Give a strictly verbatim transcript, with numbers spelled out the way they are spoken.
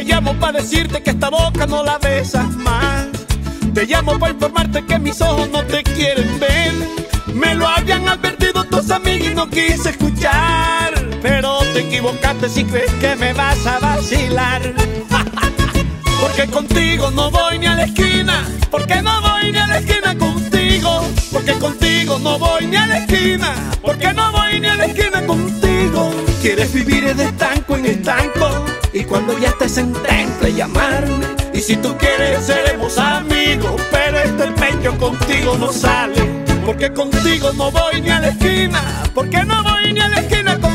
Te llamo para decirte que esta boca no la besas más. Te llamo para informarte que mis ojos no te quieren ver. Me lo habían advertido tus amigos y no quise escuchar. Pero te equivocaste si crees que me vas a vacilar. Porque contigo no voy ni a la esquina. Porque no voy ni a la esquina contigo. Porque contigo no voy ni a la esquina. Porque no voy ni a la esquina contigo. Quieres vivir de estanco en estanco, y cuando ya estés en temple llamarme. Y si tú quieres seremos amigos, pero este pecho contigo no sale. Porque contigo no voy ni a la esquina. Porque no voy ni a la esquina contigo.